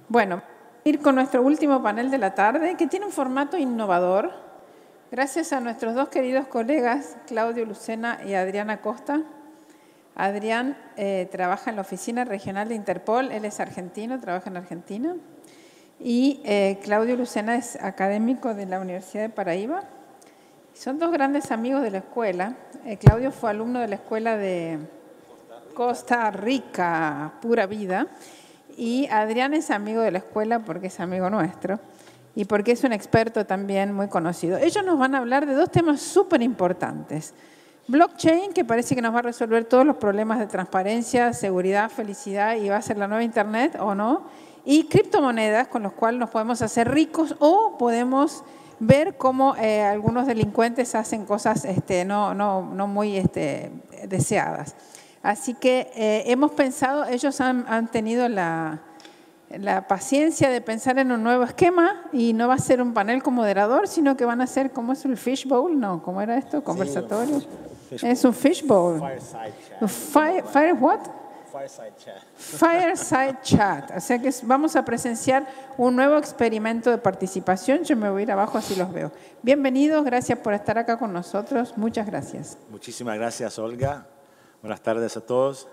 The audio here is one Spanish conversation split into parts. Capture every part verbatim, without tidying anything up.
Bueno, ir con nuestro último panel de la tarde, que tiene un formato innovador. Gracias a nuestros dos queridos colegas, Claudio Lucena y Adriana Costa. Adrián eh, trabaja en la Oficina Regional de Interpol, él es argentino, trabaja en Argentina. Y eh, Claudio Lucena es académico de la Universidad de Paraíba. Son dos grandes amigos de la escuela. Eh, Claudio fue alumno de la escuela de Costa Rica, pura vida. Y Adrián es amigo de la escuela porque es amigo nuestro y porque es un experto también muy conocido. Ellos nos van a hablar de dos temas súper importantes. Blockchain, que parece que nos va a resolver todos los problemas de transparencia, seguridad, felicidad y va a ser la nueva Internet o no. Y criptomonedas con los cuales nos podemos hacer ricos o podemos ver cómo eh, algunos delincuentes hacen cosas este, no, no, no muy este, deseadas. Así que eh, hemos pensado, ellos han, han tenido la, la paciencia de pensar en un nuevo esquema y no va a ser un panel con moderador, sino que van a ser, ¿cómo es el fishbowl? No, ¿cómo era esto? ¿Conversatorio? Sí, es un fishbowl. Fireside chat. Fire, fire what? Fireside chat. Fireside chat. O sea que vamos a presenciar un nuevo experimento de participación. Yo me voy a ir abajo así los veo. Bienvenidos, gracias por estar acá con nosotros. Muchas gracias. Muchísimas gracias, Olga. Buenas tardes a todos.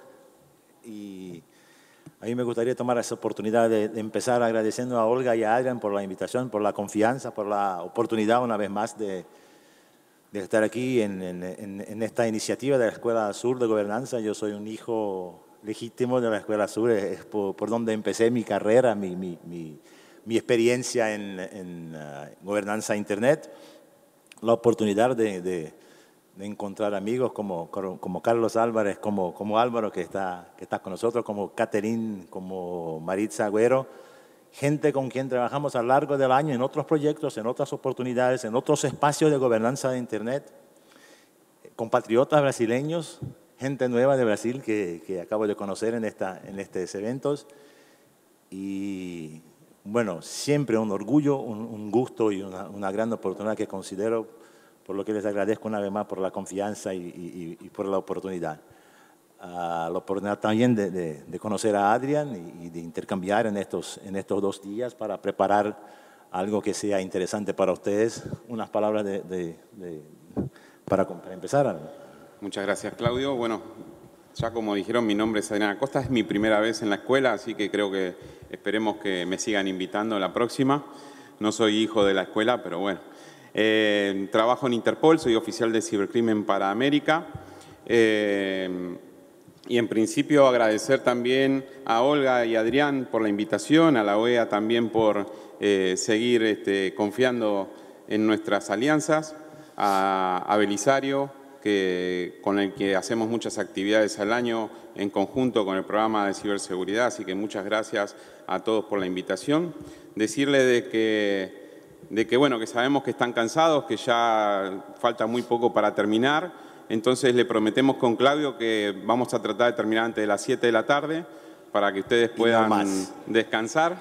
Y a mí me gustaría tomar esa oportunidad de, de empezar agradeciendo a Olga y a Adrián por la invitación, por la confianza, por la oportunidad una vez más de, de estar aquí en, en, en esta iniciativa de la Escuela Sur de Gobernanza. Yo soy un hijo legítimo de la Escuela Sur, es por, por donde empecé mi carrera, mi, mi, mi, mi experiencia en, en uh, gobernanza Internet, la oportunidad de, de de encontrar amigos como, como Carlos Álvarez, como, como Álvaro que está, que está con nosotros, como Caterín, como Maritza Agüero, gente con quien trabajamos a lo largo del año en otros proyectos, en otras oportunidades, en otros espacios de gobernanza de Internet, compatriotas brasileños, gente nueva de Brasil que, que acabo de conocer en, esta, en estos eventos. Y bueno, siempre un orgullo, un, un gusto y una, una gran oportunidad que considero, por lo que les agradezco una vez más por la confianza y, y, y por la oportunidad. Uh, la oportunidad también de, de, de conocer a Adrián y, y de intercambiar en estos, en estos dos días para preparar algo que sea interesante para ustedes. Unas palabras de, de, de, para, para empezar. Muchas gracias, Claudio. Bueno, ya como dijeron, mi nombre es Adriana Costa, es mi primera vez en la escuela, así que creo que esperemos que me sigan invitando la próxima. No soy hijo de la escuela, pero bueno. Eh, trabajo en Interpol, soy oficial de cibercrimen para América. Eh, y en principio agradecer también a Olga y a Adrián por la invitación, a la O E A también por eh, seguir este, confiando en nuestras alianzas, a, a Belisario, que, con el que hacemos muchas actividades al año en conjunto con el programa de ciberseguridad, así que muchas gracias a todos por la invitación. Decirle de que de que, bueno, que sabemos que están cansados, que ya falta muy poco para terminar. Entonces le prometemos con Claudio que vamos a tratar de terminar antes de las siete de la tarde para que ustedes puedan no descansar.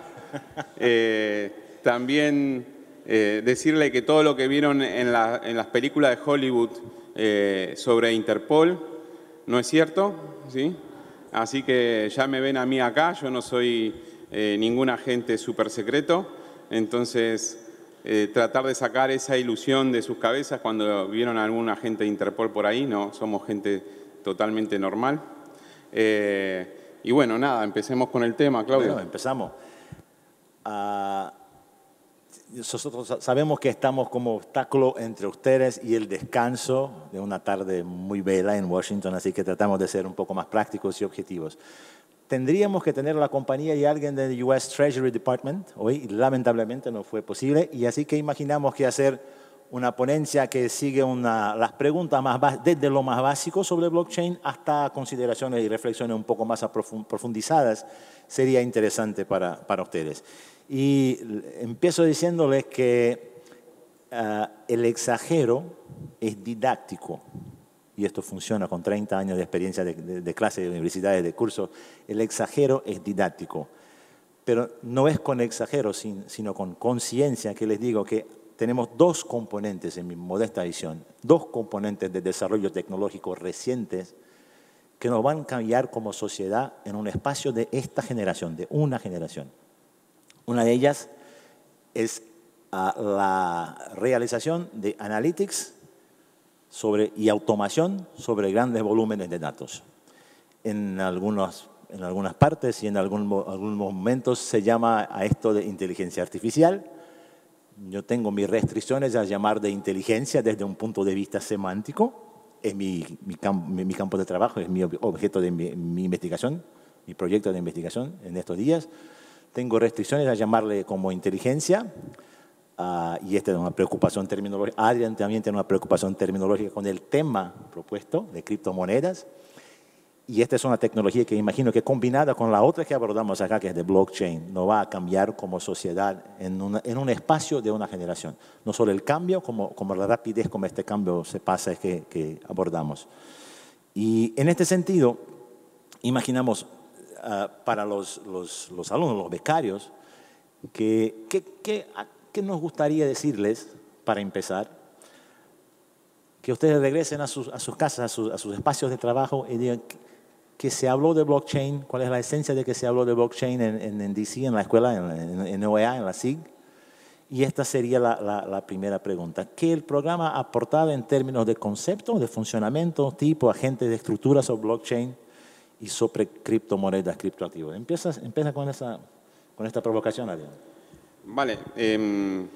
Eh, también eh, decirle que todo lo que vieron en, la, en las películas de Hollywood eh, sobre Interpol no es cierto, ¿sí? Así que ya me ven a mí acá, yo no soy eh, ningún agente súper secreto. Entonces, Eh, tratar de sacar esa ilusión de sus cabezas cuando vieron a algún agente de Interpol por ahí, no, somos gente totalmente normal. Eh, y bueno, nada, empecemos con el tema, Claudio. Bueno, empezamos. Uh, nosotros sabemos que estamos como obstáculo entre ustedes y el descanso de una tarde muy bella en Washington, así que tratamos de ser un poco más prácticos y objetivos. Tendríamos que tener la compañía y alguien del U S Treasury Department hoy, lamentablemente no fue posible, y así que imaginamos que hacer una ponencia que sigue una, las preguntas más, desde lo más básico sobre blockchain hasta consideraciones y reflexiones un poco más profundizadas sería interesante para, para ustedes. Y empiezo diciéndoles que uh, el exagero es didáctico. Y esto funciona con treinta años de experiencia de, de, de clase, de universidades, de cursos. El exagero es didáctico, pero no es con exagero, sin, sino con conciencia que les digo que tenemos dos componentes en mi modesta visión, dos componentes de desarrollo tecnológico recientes que nos van a cambiar como sociedad en un espacio de esta generación, de una generación. Una de ellas es uh, la realización de analytics sobre, y automación sobre grandes volúmenes de datos. En, algunos, en algunas partes y en algún, algunos momentos se llama a esto de inteligencia artificial. Yo tengo mis restricciones a llamar de inteligencia desde un punto de vista semántico. Es mi, mi, camp, mi, mi campo de trabajo, es mi objeto de mi, mi investigación, mi proyecto de investigación en estos días. Tengo restricciones a llamarle como inteligencia, uh, y esta es una preocupación terminológica. Adrian también tiene una preocupación terminológica con el tema propuesto de criptomonedas. Y esta es una tecnología que imagino que combinada con la otra que abordamos acá, que es de blockchain, nos va a cambiar como sociedad en, una, en un espacio de una generación. No solo el cambio, como, como la rapidez como este cambio se pasa es que, que abordamos. Y en este sentido, imaginamos uh, para los, los, los alumnos, los becarios, que, que, que, que nos gustaría decirles, para empezar, que ustedes regresen a sus, a sus casas, a sus, a sus espacios de trabajo y digan que se habló de blockchain, cuál es la esencia de que se habló de blockchain en, en, en D C, en la escuela, en, en, en O E A, en la S I G. Y esta sería la, la, la primera pregunta. ¿Qué el programa aportaba en términos de concepto, de funcionamiento, tipo, agentes de estructuras sobre blockchain y sobre criptomonedas, criptoactivos? Empieza, empieza con, esa, con esta provocación, Adrián. Vale. Eh,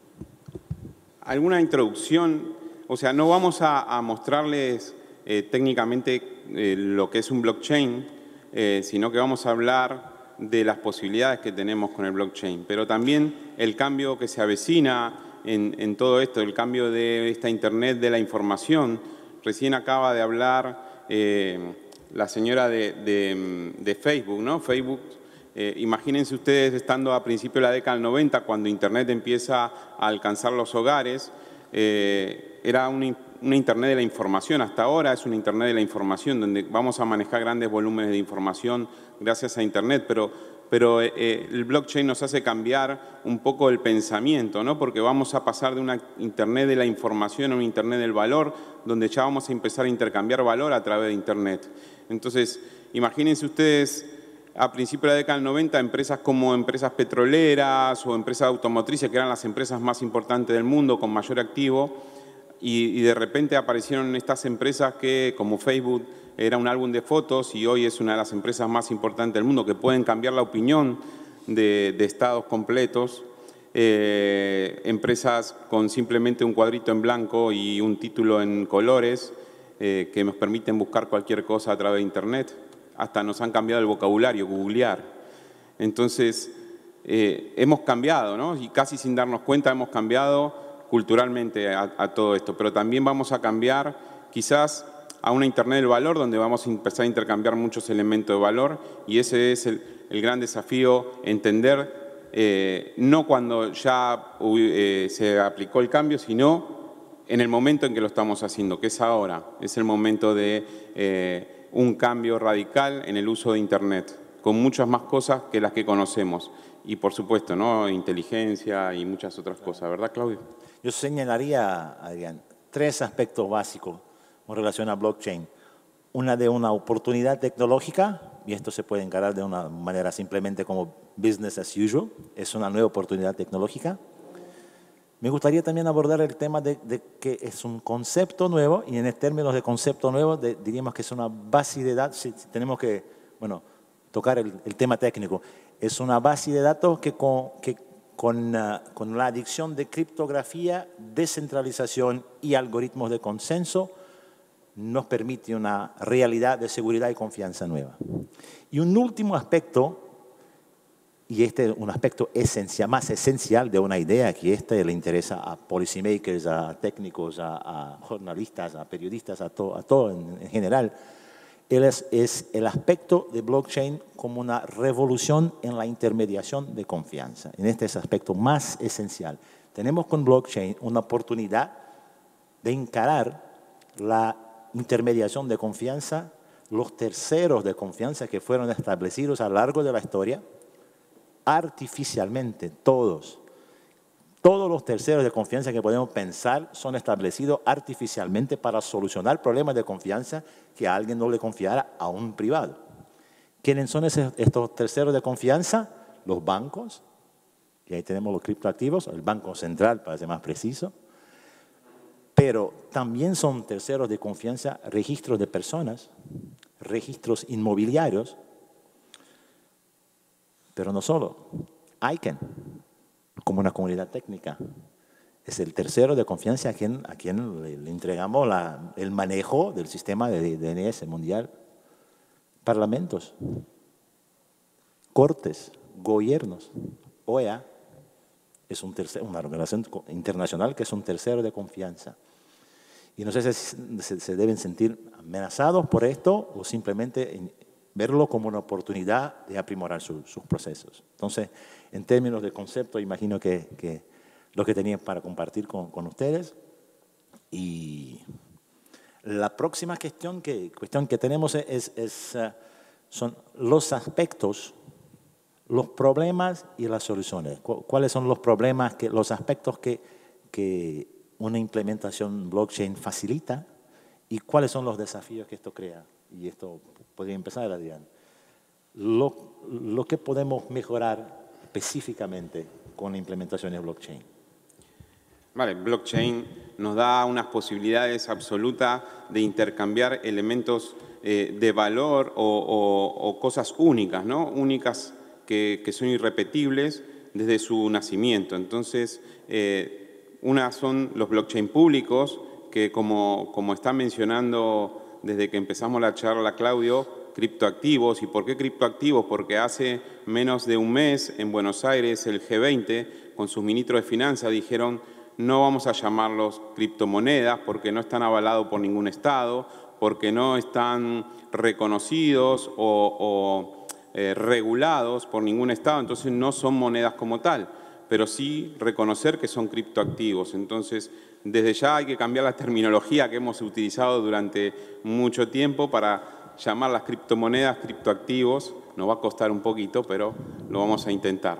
¿Alguna introducción? O sea, no vamos a, a mostrarles eh, técnicamente eh, lo que es un blockchain, eh, sino que vamos a hablar de las posibilidades que tenemos con el blockchain, pero también el cambio que se avecina en, en todo esto, el cambio de esta Internet de la información. Recién acaba de hablar eh, la señora de, de, de Facebook, ¿no? Facebook, eh, imagínense ustedes estando a principios de la década del noventa, cuando Internet empieza a alcanzar los hogares. Eh, era una, una Internet de la información, hasta ahora es una Internet de la información, donde vamos a manejar grandes volúmenes de información gracias a Internet, pero, pero eh, el blockchain nos hace cambiar un poco el pensamiento, ¿no? Porque vamos a pasar de una Internet de la información a una Internet del valor, donde ya vamos a empezar a intercambiar valor a través de Internet. Entonces, imagínense ustedes, a principios de la década del noventa, empresas como empresas petroleras o empresas automotrices, que eran las empresas más importantes del mundo con mayor activo, y, y de repente aparecieron estas empresas que, como Facebook, era un álbum de fotos y hoy es una de las empresas más importantes del mundo, que pueden cambiar la opinión de, de estados completos. Eh, empresas con simplemente un cuadrito en blanco y un título en colores, eh, que nos permiten buscar cualquier cosa a través de Internet. Hasta nos han cambiado el vocabulario, googlear. Entonces, eh, hemos cambiado, ¿no? Y casi sin darnos cuenta hemos cambiado culturalmente a, a todo esto. Pero también vamos a cambiar quizás a una Internet del valor, donde vamos a empezar a intercambiar muchos elementos de valor. Y ese es el, el gran desafío, entender, eh, no cuando ya eh, se aplicó el cambio, sino en el momento en que lo estamos haciendo, que es ahora. Es el momento de Eh, un cambio radical en el uso de Internet, con muchas más cosas que las que conocemos. Y, por supuesto, ¿no? Inteligencia y muchas otras cosas. ¿Verdad, Claudio? Yo señalaría, Adrián, tres aspectos básicos con relación a blockchain. Una de una oportunidad tecnológica, y esto se puede encarar de una manera simplemente como business as usual, es una nueva oportunidad tecnológica. Me gustaría también abordar el tema de, de que es un concepto nuevo, y en términos de concepto nuevo de, diríamos que es una base de datos, si tenemos que, bueno, tocar el, el tema técnico, es una base de datos que con, que con, uh, con la adición de criptografía, descentralización y algoritmos de consenso nos permite una realidad de seguridad y confianza nueva. Y un último aspecto, y este es un aspecto esencial, más esencial de una idea, que este le interesa a policymakers, a técnicos, a, a jornalistas, a periodistas, a todo, a todo en, en general, es, es el aspecto de blockchain como una revolución en la intermediación de confianza. En este es el aspecto más esencial. Tenemos con blockchain una oportunidad de encarar la intermediación de confianza, los terceros de confianza que fueron establecidos a lo largo de la historia, artificialmente, todos. Todos los terceros de confianza que podemos pensar son establecidos artificialmente para solucionar problemas de confianza que a alguien no le confiara a un privado. ¿Quiénes son esos, estos terceros de confianza? Los bancos, Y ahí tenemos los criptoactivos, el Banco Central, para ser más preciso. Pero también son terceros de confianza registros de personas, registros inmobiliarios, pero no solo. I C A N, como una comunidad técnica, es el tercero de confianza a quien, a quien le, le entregamos la, el manejo del sistema de D N S mundial. Parlamentos, cortes, gobiernos, O E A, es un tercer, una organización internacional que es un tercero de confianza. Y no sé si se, se deben sentir amenazados por esto o simplemente en, verlo como una oportunidad de aprimorar su, sus procesos. Entonces, en términos de concepto, imagino que, que lo que tenía para compartir con, con ustedes. Y la próxima cuestión que, cuestión que tenemos es, es, uh, son los aspectos, los problemas y las soluciones. ¿Cuáles son los problemas, que, los aspectos que, que una implementación blockchain facilita y cuáles son los desafíos que esto crea? Y esto podría empezar, Adrián. Lo, lo que podemos mejorar específicamente con implementaciones blockchain. Vale, blockchain nos da unas posibilidades absolutas de intercambiar elementos eh, de valor o, o, o cosas únicas, ¿no? Únicas que, que son irrepetibles desde su nacimiento. Entonces, eh, unas son los blockchain públicos, que como, como está mencionando desde que empezamos la charla, Claudio, criptoactivos. ¿Y por qué criptoactivos? Porque hace menos de un mes en Buenos Aires el G veinte, con sus ministros de finanzas, dijeron no vamos a llamarlos criptomonedas porque no están avalados por ningún Estado, porque no están reconocidos o, o eh, regulados por ningún Estado, entonces no son monedas como tal, pero sí reconocer que son criptoactivos. Entonces, desde ya hay que cambiar la terminología que hemos utilizado durante mucho tiempo para llamar las criptomonedas criptoactivos. Nos va a costar un poquito, pero lo vamos a intentar.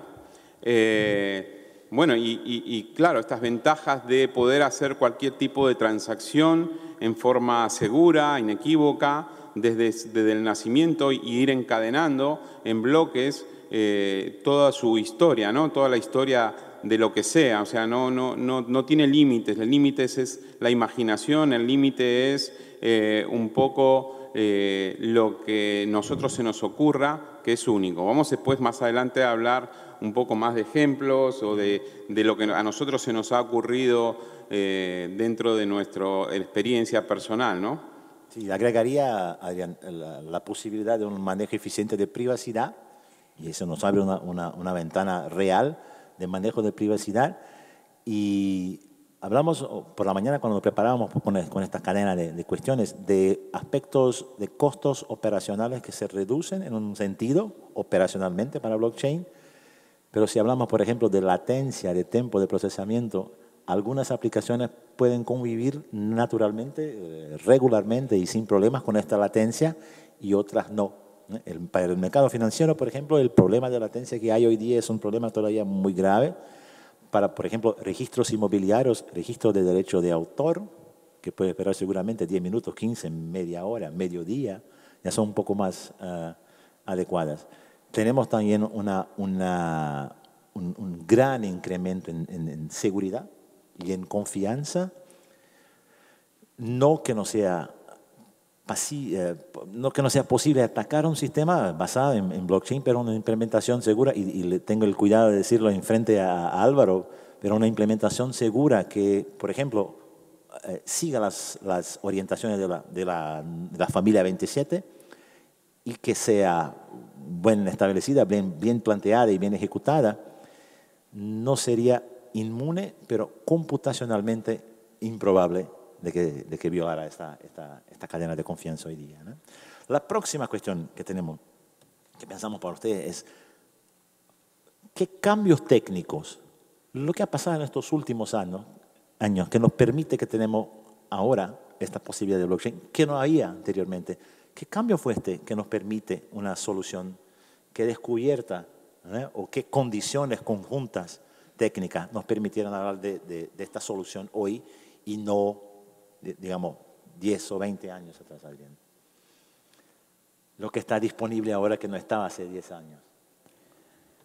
Eh, bueno, y, y, y claro, estas ventajas de poder hacer cualquier tipo de transacción en forma segura, inequívoca, desde, desde el nacimiento y ir encadenando en bloques eh, toda su historia, ¿no? Toda la historia de lo que sea, o sea, no, no, no, no tiene límites, el límite es, es la imaginación, el límite es eh, un poco eh, lo que nosotros se nos ocurra, que es único. Vamos después, más adelante, a hablar un poco más de ejemplos o de, de lo que a nosotros se nos ha ocurrido eh, dentro de nuestra experiencia personal, ¿no? Sí, agregaría, Adrián, la, la posibilidad de un manejo eficiente de privacidad, y eso nos abre una, una, una ventana real de manejo de privacidad. Y hablamos por la mañana cuando nos preparábamos con, con esta cadena de, de cuestiones de aspectos de costos operacionales que se reducen en un sentido operacionalmente para blockchain, pero si hablamos, por ejemplo, de latencia, de tiempo de procesamiento, algunas aplicaciones pueden convivir naturalmente, eh, regularmente y sin problemas con esta latencia y otras no. El, para el mercado financiero, por ejemplo, el problema de latencia que hay hoy día es un problema todavía muy grave. Para, por ejemplo, registros inmobiliarios, registros de derecho de autor, que puede esperar seguramente diez minutos, quince, media hora, mediodía, ya son un poco más uh, adecuadas. Tenemos también una, una, un, un gran incremento en, en, en seguridad y en confianza, no que no sea, pasi, eh, no que no sea posible atacar un sistema basado en, en blockchain, pero una implementación segura, y, y le tengo el cuidado de decirlo en frente a, a Álvaro, pero una implementación segura que, por ejemplo, eh, siga las, las orientaciones de la, de, la, de la familia veintisiete y que sea bien establecida, bien, bien planteada y bien ejecutada, no sería inmune, pero computacionalmente improbable de que, de que violara esta, esta, esta cadena de confianza hoy día, ¿no? La próxima cuestión que tenemos, que pensamos para ustedes, es qué cambios técnicos, lo que ha pasado en estos últimos años, años que nos permite que tenemos ahora esta posibilidad de blockchain, que no había anteriormente. ¿Qué cambio fue este que nos permite una solución que descubierta, ¿eh? o qué condiciones conjuntas técnicas nos permitieron hablar de, de, de esta solución hoy y no, de, digamos, diez o veinte años atrás, Adrián? Lo que está disponible ahora que no estaba hace diez años.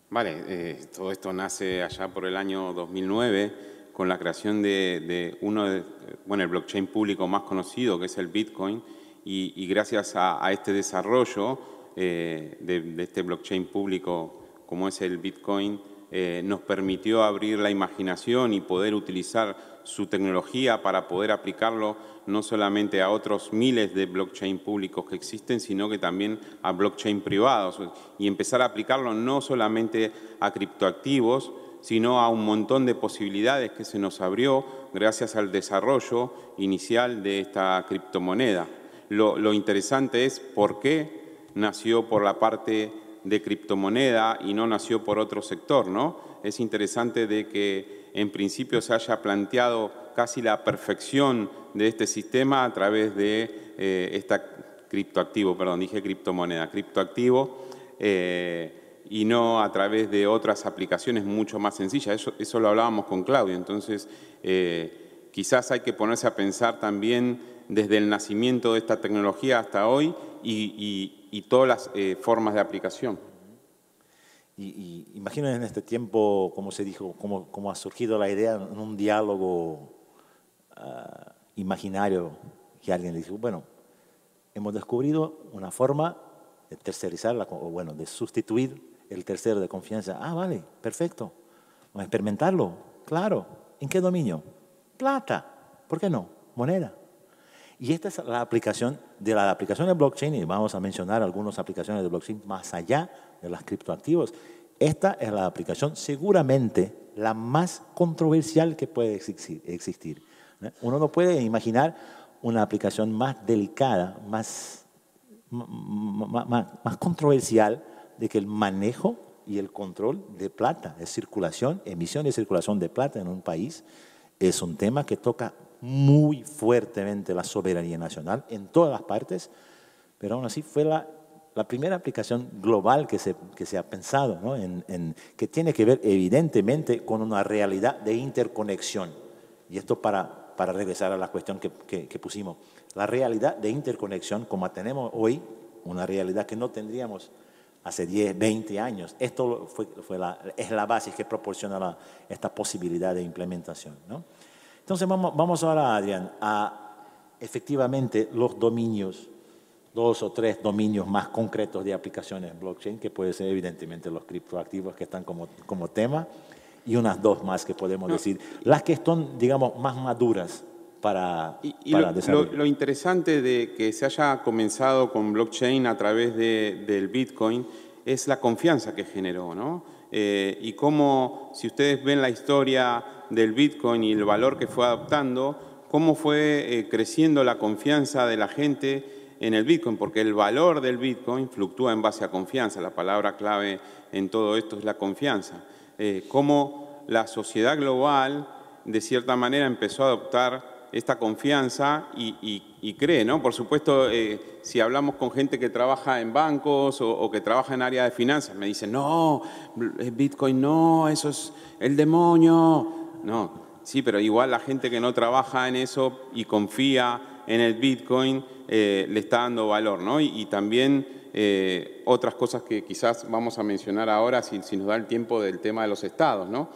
Vale, eh, todo esto nace allá por el año dos mil nueve con la creación de, de uno de, bueno, el blockchain público más conocido, que es el Bitcoin, y, y gracias a, a este desarrollo eh, de, de este blockchain público como es el Bitcoin, eh, nos permitió abrir la imaginación y poder utilizar su tecnología para poder aplicarlo no solamente a otros miles de blockchain públicos que existen, sino que también a blockchain privados y empezar a aplicarlo no solamente a criptoactivos, sino a un montón de posibilidades que se nos abrió gracias al desarrollo inicial de esta criptomoneda. Lo, lo interesante es por qué nació por la parte de criptomoneda y no nació por otro sector, ¿no? Es interesante de que en principio se haya planteado casi la perfección de este sistema a través de eh, esta criptoactivo, perdón, dije criptomoneda, criptoactivo, eh, y no a través de otras aplicaciones mucho más sencillas. Eso, eso lo hablábamos con Claudio. Entonces, eh, quizás hay que ponerse a pensar también desde el nacimiento de esta tecnología hasta hoy y, y, y todas las eh, formas de aplicación. Y, y imagino en este tiempo, como se dijo, cómo, cómo ha surgido la idea en un diálogo uh, imaginario, que alguien dijo, bueno, hemos descubierto una forma de tercerizar, la, o bueno, de sustituir el tercero de confianza. Ah, vale, perfecto. Vamos a experimentarlo. Claro. ¿En qué dominio? Plata. ¿Por qué no? Moneda. Y esta es la aplicación de la aplicación de blockchain, y vamos a mencionar algunas aplicaciones de blockchain más allá de los criptoactivos. Esta es la aplicación seguramente la más controversial que puede existir. Uno no puede imaginar una aplicación más delicada, más, más, más, más controversial de que el manejo y el control de plata, de circulación, emisión y circulación de plata en un país, es un tema que toca muy fuertemente la soberanía nacional en todas las partes, pero aún así fue la, la primera aplicación global que se, que se ha pensado, ¿no? en, en, que tiene que ver evidentemente con una realidad de interconexión. Y esto para, para regresar a la cuestión que, que, que pusimos. La realidad de interconexión, como tenemos hoy, una realidad que no tendríamos hace diez, veinte años. Esto fue, fue la, es la base que proporciona la, esta posibilidad de implementación, ¿no? Entonces vamos, vamos ahora, Adrián, a efectivamente los dominios, dos o tres dominios más concretos de aplicaciones blockchain, que pueden ser evidentemente los criptoactivos que están como, como tema, y unas dos más que podemos no. decir, las que son, digamos, más maduras para, y, y para lo, desarrollar. Lo, lo interesante de que se haya comenzado con blockchain a través de, del Bitcoin es la confianza que generó, ¿no? Eh, y cómo, si ustedes ven la historia del Bitcoin y el valor que fue adoptando, cómo fue eh, creciendo la confianza de la gente en el Bitcoin, porque el valor del Bitcoin fluctúa en base a confianza. La palabra clave en todo esto es la confianza. Eh, cómo la sociedad global, de cierta manera, empezó a adoptar esta confianza y, y, y cree, ¿no? Por supuesto, eh, si hablamos con gente que trabaja en bancos o, o que trabaja en área de finanzas, me dicen, no, Bitcoin no, eso es el demonio. No, sí, pero igual la gente que no trabaja en eso y confía en el Bitcoin eh, le está dando valor, ¿no? Y, y también eh, otras cosas que quizás vamos a mencionar ahora si, si nos da el tiempo del tema de los estados, ¿no?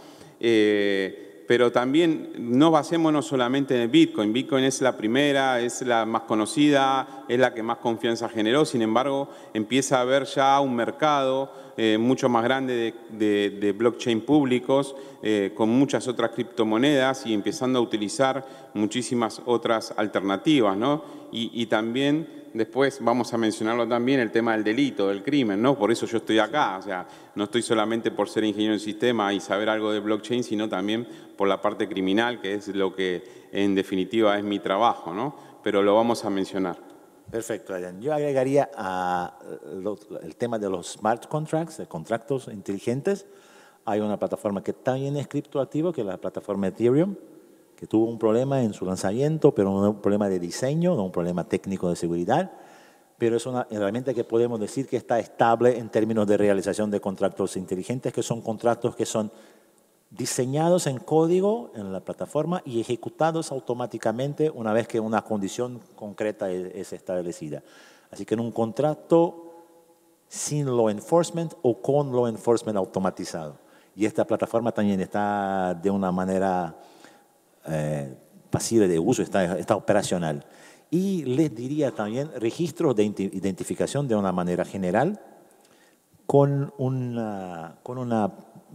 Eh, pero también no basémonos solamente en el Bitcoin. Bitcoin es la primera, es la más conocida, es la que más confianza generó. Sin embargo, empieza a haber ya un mercado eh, mucho más grande de, de, de blockchain públicos, eh, con muchas otras criptomonedas y empezando a utilizar muchísimas otras alternativas, ¿no? Y, y también después vamos a mencionarlo también, el tema del delito, del crimen, ¿no? Por eso yo estoy acá, o sea, no estoy solamente por ser ingeniero en sistema y saber algo de blockchain, sino también por la parte criminal, que es lo que en definitiva es mi trabajo, ¿no? Pero lo vamos a mencionar. Perfecto, Adrián. Yo agregaría a lo, el tema de los smart contracts, de contratos inteligentes. Hay una plataforma que también es criptoactivo, que es la plataforma Ethereum, que tuvo un problema en su lanzamiento, pero no un problema de diseño, no un problema técnico de seguridad, pero es una herramienta que podemos decir que está estable en términos de realización de contratos inteligentes, que son contratos que son diseñados en código en la plataforma y ejecutados automáticamente una vez que una condición concreta es, es establecida. Así que en un contrato sin law enforcement o con law enforcement automatizado. Y esta plataforma también está de una manera eh, pasible de uso, está, está operacional. Y les diría también registros de identificación de una manera general con una, con una,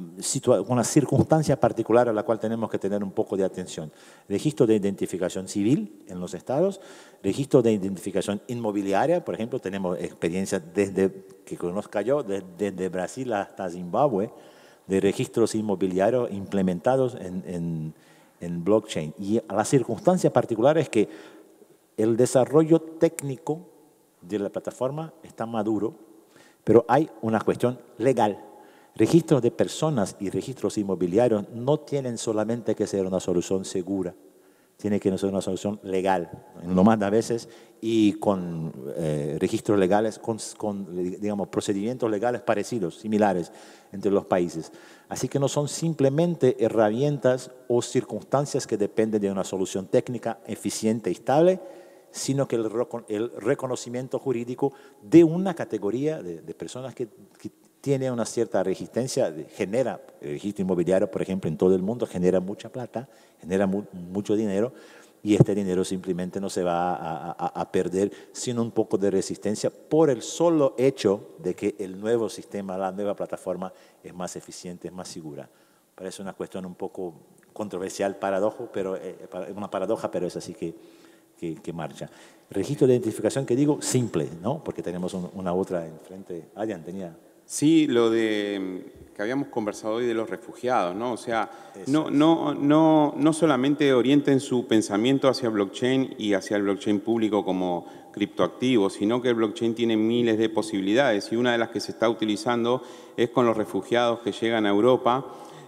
una circunstancia particular a la cual tenemos que tener un poco de atención. Registro de identificación civil en los estados, registro de identificación inmobiliaria, por ejemplo, tenemos experiencias desde que conozca yo, desde, desde Brasil hasta Zimbabue, de registros inmobiliarios implementados en, en, en blockchain. Y la circunstancia particular es que el desarrollo técnico de la plataforma está maduro, pero hay una cuestión legal. Registros de personas y registros inmobiliarios no tienen solamente que ser una solución segura, tiene que ser una solución legal, en lo más de veces, y con eh, registros legales, con, con digamos, procedimientos legales parecidos, similares entre los países. Así que no son simplemente herramientas o circunstancias que dependen de una solución técnica eficiente y estable, sino que el, el reconocimiento jurídico de una categoría de, de personas que, que tiene una cierta resistencia, genera, el registro inmobiliario, por ejemplo, en todo el mundo, genera mucha plata, genera mu mucho dinero, y este dinero simplemente no se va a, a, a perder sin un poco de resistencia por el solo hecho de que el nuevo sistema, la nueva plataforma es más eficiente, es más segura. Parece una cuestión un poco controversial, paradojo, pero, eh, una paradoja, pero es así que, que, que marcha. Registro de identificación que digo, simple, ¿no? Porque tenemos un, una otra enfrente. Adrián, tenía... Sí, lo de que habíamos conversado hoy de los refugiados, ¿no? O sea, no, no, no, no solamente orienten su pensamiento hacia blockchain y hacia el blockchain público como criptoactivo, sino que el blockchain tiene miles de posibilidades y una de las que se está utilizando es con los refugiados que llegan a Europa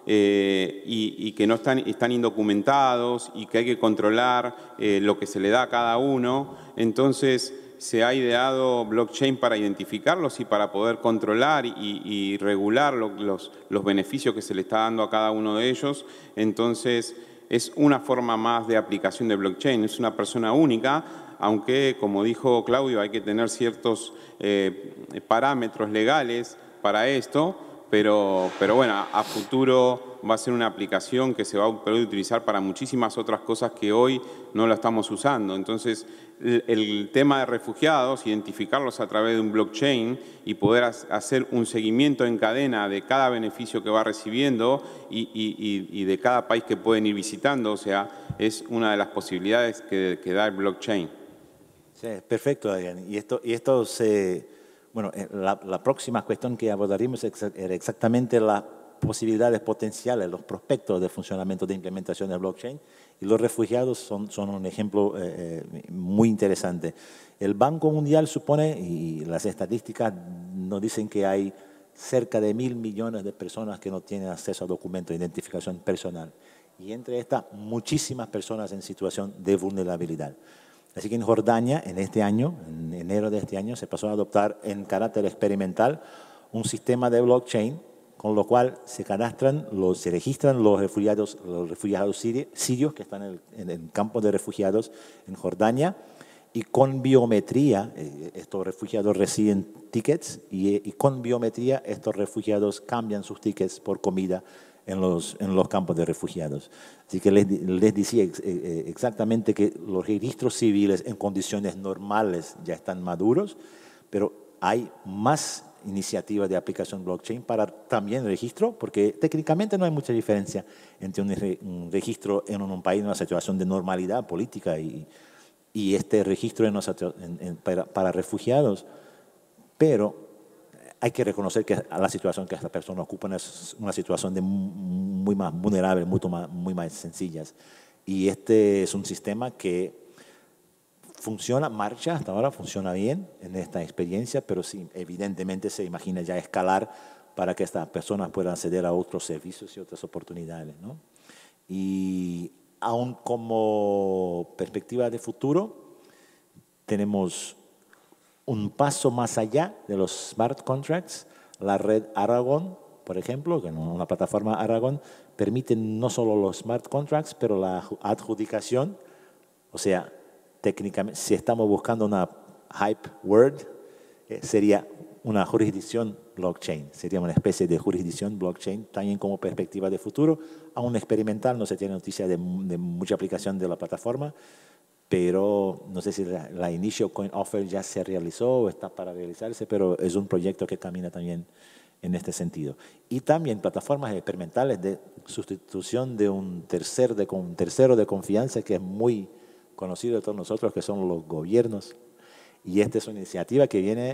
eh, y, y que no están, están indocumentados y que hay que controlar eh, lo que se le da a cada uno. Entonces, se ha ideado blockchain para identificarlos y para poder controlar y, y regular lo, los, los beneficios que se le está dando a cada uno de ellos. Entonces, es una forma más de aplicación de blockchain. Es una persona única, aunque, como dijo Claudio, hay que tener ciertos eh, parámetros legales para esto, pero, pero bueno, a futuro va a ser una aplicación que se va a poder utilizar para muchísimas otras cosas que hoy no la estamos usando. Entonces, el, el tema de refugiados, identificarlos a través de un blockchain y poder hacer un seguimiento en cadena de cada beneficio que va recibiendo y, y, y de cada país que pueden ir visitando, o sea, es una de las posibilidades que, que da el blockchain. Sí, perfecto, Adrián. Y esto, y esto se... Bueno, la, la próxima cuestión que abordaremos era exactamente las posibilidades potenciales, los prospectos de funcionamiento de implementación del blockchain, y los refugiados son, son un ejemplo eh, muy interesante. El Banco Mundial supone, y las estadísticas nos dicen que hay cerca de mil millones de personas que no tienen acceso a documentos de identificación personal, y entre estas muchísimas personas en situación de vulnerabilidad. Así que en Jordania, en este año, en enero de este año, se pasó a adoptar en carácter experimental un sistema de blockchain, con lo cual se cadastran, los, se registran los refugiados, los refugiados sirios, sirios que están en el, en el campo de refugiados en Jordania, y con biometría, eh, estos refugiados reciben tickets, y, y con biometría estos refugiados cambian sus tickets por comida en los, en los campos de refugiados. Así que les, les decía ex, eh, exactamente que los registros civiles en condiciones normales ya están maduros, pero hay más iniciativas de aplicación blockchain para también registro, porque técnicamente no hay mucha diferencia entre un, un registro en un país en una situación de normalidad política y, y este registro en una, en, en, para, para refugiados, pero hay que reconocer que la situación que esta persona ocupa es una situación de muy más vulnerable, muy más, muy más sencillas. Y este es un sistema que funciona, marcha, hasta ahora funciona bien en esta experiencia, pero sí, evidentemente se imagina ya escalar para que estas personas puedan acceder a otros servicios y otras oportunidades, ¿no? Y aún como perspectiva de futuro, tenemos un paso más allá de los smart contracts. La red Aragon, por ejemplo, que es una plataforma Aragon, permite no solo los smart contracts, pero la adjudicación. O sea, técnicamente, si estamos buscando una hype word, eh, sería una jurisdicción blockchain. Sería una especie de jurisdicción blockchain también como perspectiva de futuro. Aún experimental, no se tiene noticia de, de mucha aplicación de la plataforma, pero no sé si la, la Initial Coin Offer ya se realizó o está para realizarse, pero es un proyecto que camina también en este sentido. Y también plataformas experimentales de sustitución de un, tercer de, un tercero de confianza que es muy conocido de todos nosotros, que son los gobiernos. Y esta es una iniciativa que viene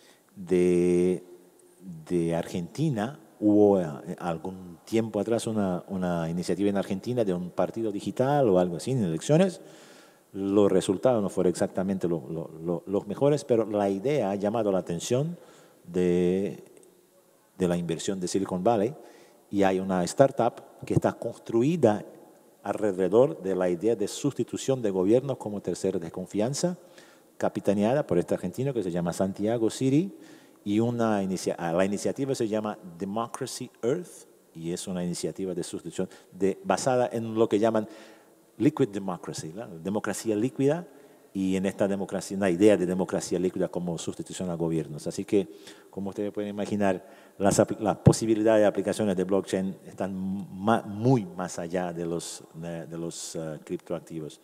de, de Argentina. Hubo algún tiempo atrás una, una iniciativa en Argentina de un partido digital o algo así en elecciones. Los resultados no fueron exactamente lo, lo, lo, los mejores, pero la idea ha llamado la atención de, de la inversión de Silicon Valley, y hay una startup que está construida alrededor de la idea de sustitución de gobiernos como tercero de confianza, capitaneada por este argentino que se llama Santiago City, y una inicia la iniciativa se llama Democracy Earth, y es una iniciativa de sustitución de, basada en lo que llaman Liquid Democracy, la democracia líquida, y en esta democracia, una idea de democracia líquida como sustitución a gobiernos. Así que, como ustedes pueden imaginar, las, las posibilidades de aplicaciones de blockchain están ma, muy más allá de los, de, de los uh, criptoactivos.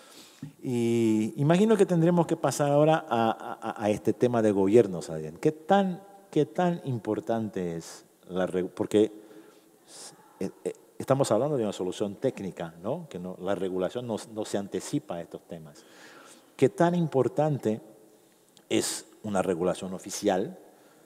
Y imagino que tendremos que pasar ahora a, a, a este tema de gobiernos, Adrián. ¿Qué tan, qué tan importante es la... Porque eh, eh, estamos hablando de una solución técnica, ¿no? Que no, la regulación no, no se anticipa a estos temas. ¿Qué tan importante es una regulación oficial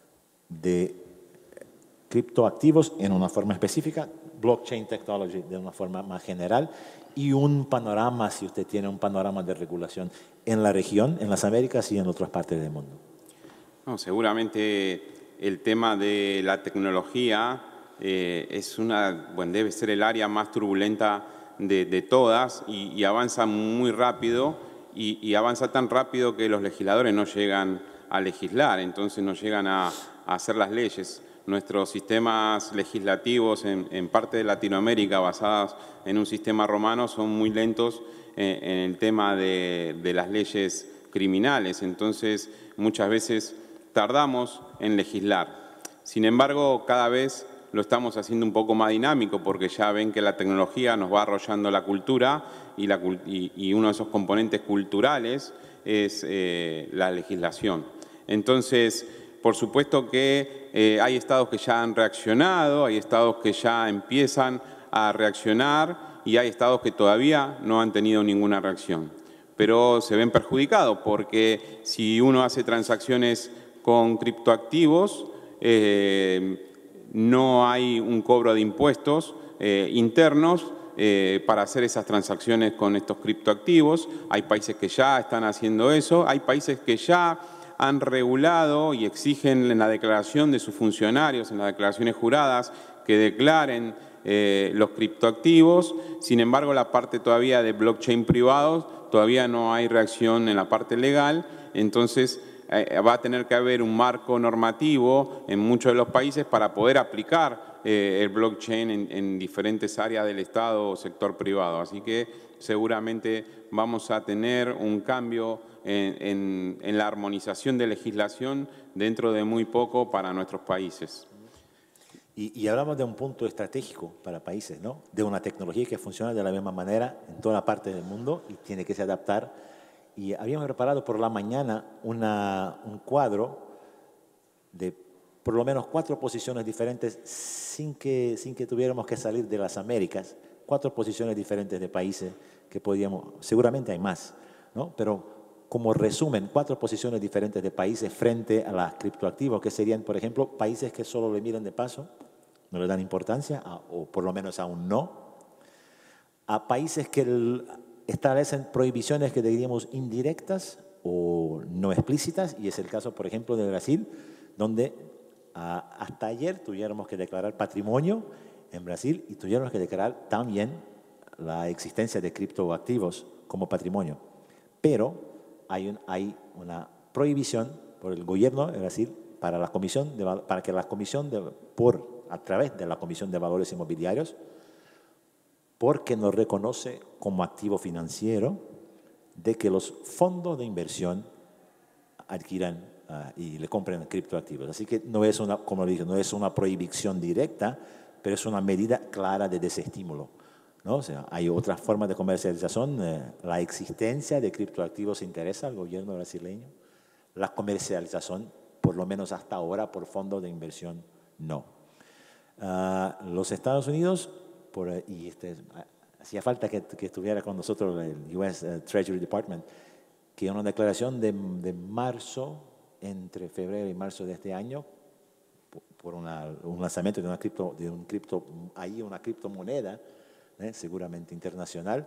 de criptoactivos en una forma específica, blockchain technology de una forma más general, y un panorama, si usted tiene un panorama de regulación en la región, en las Américas y en otras partes del mundo? No, seguramente el tema de la tecnología eh, es una, bueno, debe ser el área más turbulenta de, de todas, y, y avanza muy rápido. Y, y avanza tan rápido que los legisladores no llegan a legislar, entonces no llegan a, a hacer las leyes. Nuestros sistemas legislativos en, en parte de Latinoamérica, basados en un sistema romano, son muy lentos en, en el tema de, de las leyes criminales, entonces muchas veces tardamos en legislar. Sin embargo, cada vez lo estamos haciendo un poco más dinámico, porque ya ven que la tecnología nos va arrollando la cultura, y, la, y, y uno de esos componentes culturales es eh, la legislación. Entonces, por supuesto que eh, hay estados que ya han reaccionado, hay estados que ya empiezan a reaccionar, y hay estados que todavía no han tenido ninguna reacción. Pero se ven perjudicados, porque si uno hace transacciones con criptoactivos, eh, no hay un cobro de impuestos eh, internos eh, para hacer esas transacciones con estos criptoactivos. Hay países que ya están haciendo eso, hay países que ya han regulado y exigen en la declaración de sus funcionarios, en las declaraciones juradas, que declaren eh, los criptoactivos. Sin embargo, la parte todavía de blockchain privados, todavía no hay reacción en la parte legal, entonces Eh, va a tener que haber un marco normativo en muchos de los países para poder aplicar eh, el blockchain en, en diferentes áreas del Estado o sector privado. Así que seguramente vamos a tener un cambio en, en, en la armonización de legislación dentro de muy poco para nuestros países. Y, y hablamos de un punto estratégico para países, ¿no? De una tecnología que funciona de la misma manera en toda parte del mundo y tiene que se adaptar. Y habíamos preparado por la mañana una, un cuadro de por lo menos cuatro posiciones diferentes sin que, sin que tuviéramos que salir de las Américas, cuatro posiciones diferentes de países que podíamos, seguramente hay más, ¿no? Pero como resumen, cuatro posiciones diferentes de países frente a los criptoactivos, que serían, por ejemplo, países que solo le miran de paso, no le dan importancia, a, o por lo menos aún no, a países que el, establecen prohibiciones que diríamos indirectas o no explícitas, y es el caso, por ejemplo, de Brasil, donde a, hasta ayer tuviéramos que declarar patrimonio en Brasil y tuviéramos que declarar también la existencia de criptoactivos como patrimonio. Pero hay, un, hay una prohibición por el gobierno de Brasil para, la comisión de, para que la comisión, de, por, a través de la Comisión de Valores Inmobiliarios, porque nos reconoce como activo financiero de que los fondos de inversión adquieran uh, y le compren criptoactivos. Así que no es una, como dije, no es una prohibición directa, pero es una medida clara de desestímulo, ¿no? O sea, hay otras formas de comercialización. Eh, la existencia de criptoactivos interesa al gobierno brasileño. La comercialización, por lo menos hasta ahora, por fondos de inversión, no. Uh, los Estados Unidos, por, y este, hacía falta que, que estuviera con nosotros el U S uh, Treasury Department, que una declaración de, de marzo, entre febrero y marzo de este año, por una, un lanzamiento de una cripto, de un cripto, ahí una criptomoneda, ¿eh? seguramente internacional,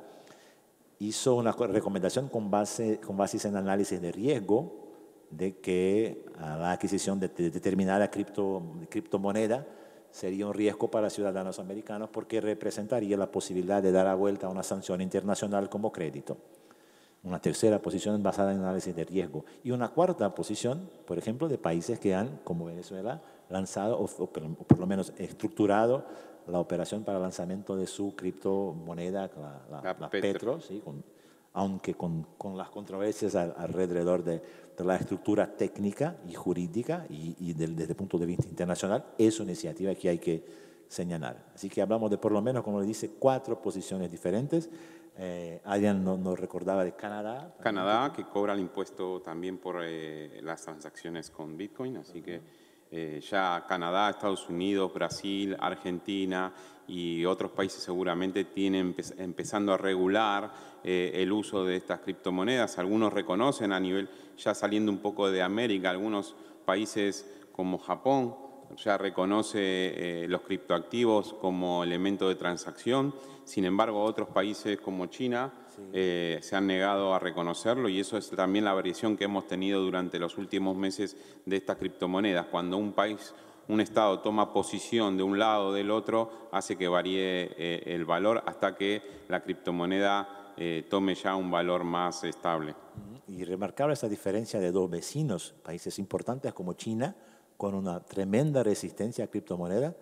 hizo una recomendación con base, con bases en análisis de riesgo de que la adquisición de, de determinada cripto, criptomoneda sería un riesgo para ciudadanos americanos porque representaría la posibilidad de dar a vuelta a una sanción internacional como crédito. Una tercera posición basada en análisis de riesgo. Y una cuarta posición, por ejemplo, de países que han, como Venezuela, lanzado o, o, o por lo menos estructurado la operación para el lanzamiento de su criptomoneda, la, la, la, la Petro, Petro ¿sí? con, aunque con, con las controversias al, alrededor de, de la estructura técnica y jurídica y, y del, desde el punto de vista internacional, es una iniciativa que hay que señalar. Así que hablamos de por lo menos, como le dice, cuatro posiciones diferentes. Eh, Adrián nos no recordaba de Canadá. Canadá, que cobra el impuesto también por eh, las transacciones con Bitcoin, así uh-huh. que eh, ya Canadá, Estados Unidos, Brasil, Argentina y otros países seguramente tienen empe empezando a regular eh, el uso de estas criptomonedas. Algunos reconocen a nivel, ya saliendo un poco de América, algunos países como Japón ya reconoce eh, los criptoactivos como elemento de transacción. Sin embargo, otros países como China sí. eh, se han negado a reconocerlo y eso es también la variación que hemos tenido durante los últimos meses de estas criptomonedas. Cuando un país, un Estado toma posición de un lado o del otro, hace que varíe eh, el valor hasta que la criptomoneda eh, tome ya un valor más estable. Y remarcable esa diferencia de dos vecinos, países importantes como China, con una tremenda resistencia a criptomonedas,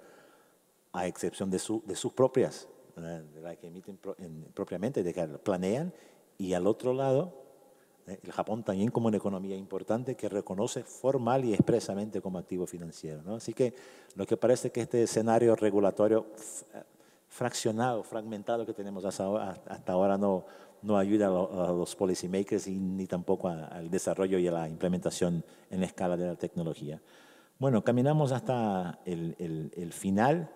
a excepción de, su, de sus propias, de la que emiten pro, en, propiamente, de que planean, y al otro lado, eh, el Japón también como una economía importante que reconoce formal y expresamente como activo financiero, ¿no? Así que lo que parece que este escenario regulatorio fraccionado, fragmentado que tenemos hasta ahora, hasta ahora no, no ayuda a, lo, a los policymakers y ni tampoco a, al desarrollo y a la implementación en la escala de la tecnología. Bueno, caminamos hasta el, el, el final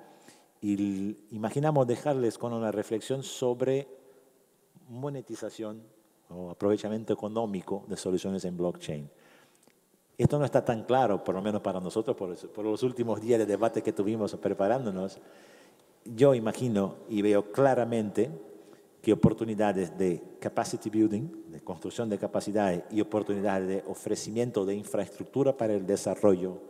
y imaginamos dejarles con una reflexión sobre monetización o aprovechamiento económico de soluciones en blockchain. Esto no está tan claro, por lo menos para nosotros, por, por los últimos días de debate que tuvimos preparándonos. Yo imagino y veo claramente que oportunidades de capacity building, de construcción de capacidades y oportunidades de ofrecimiento de infraestructura para el desarrollo